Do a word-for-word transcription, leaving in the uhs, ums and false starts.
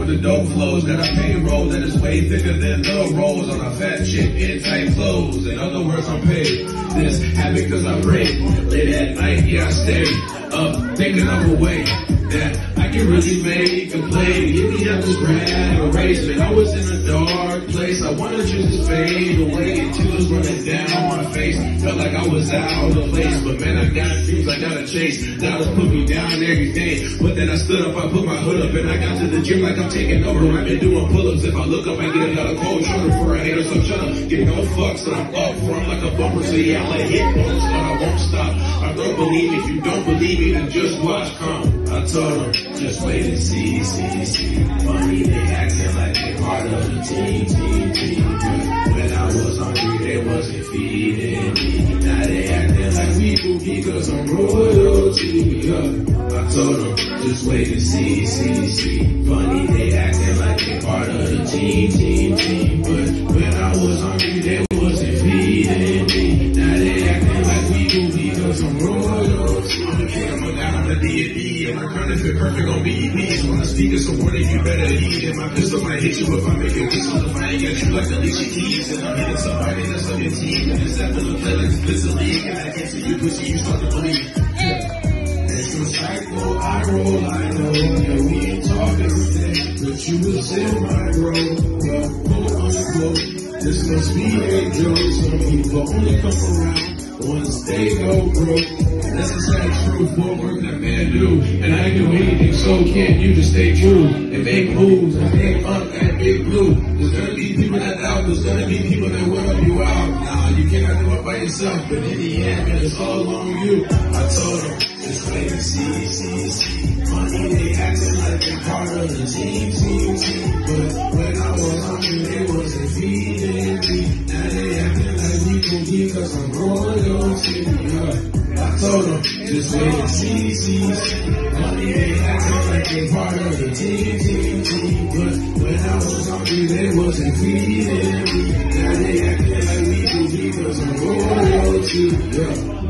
with the dope flows. Got a payroll that is way thicker than the rolls on a fat chick in tight clothes. In other words, I'm paid. This habit cause I pray. Late at night, yeah, I stay up thinking of a way that I can really make a play. Get me out this rat race, man. I was in a dark place. I wanna just fade away until it was running down my face. Felt like I was out of place, but man, I got dreams I gotta chase. Dollars put me down every day, but then I stood up, I put my hood up, and I got to the gym like I'm taking over. I've been doing pull-ups. If I look up, I get another cold shoulder for a hater, so shut up. Get no fucks, and I'm up front like a bumper, so yeah, I'll let hit once, but I won't stop. I don't believe if you don't believe me, then just watch. Come, I told them, just wait and see, see, see. Funny, they acting like they part of the team, team, team. But when I was hungry, they wasn't feeding me. Now they acting like we goofy cause I'm royalty. Yeah. I told them, just wait and see, see, see. Funny, they acting like they part of the team, team, team. But when I was hungry, they wasn't feeding me. Now they acting like we goofy cause I'm royalty. I'm the king, I'm a god, I'm the deity. And my crown is fit perfect on B E Ps. When I speak it's a word that you better eat. And my pistol might hit you if I make it whistle. If I ain't got you like Alicia Keys. And I'm hitting somebody that's on your team. And it's after the play like it's Blizzard League. And I can't see you pussy, you start to believe. Yeah. It's a cycle, I roll, I know. Yeah, we ain't talking today, but you was in my role. Yeah, quote unquote. This must be a joke. Some people only come around once they go broke. That's the sad truth, what work that man do. And I ain't do anything, so can't you just stay true and make moves and make up that big blue. There's gonna be people that doubt, there's gonna be people that will help you out. Nah, you cannot do it by yourself, but in the end, man, it's all on you. I told them, just wait and see, see, see. Money, they acting like they're part of the team, team, team. But when I was hungry, they wasn't feeding me. Now they acting like we gon' be cause I'm royalty. Yeah. I told them, just wait and see, see, see. Money, they acting like they part of the team, team, team. But when I was hungry, they wasn't feeding me. Now they acting like we gon' be cause I'm royalty. Yeah.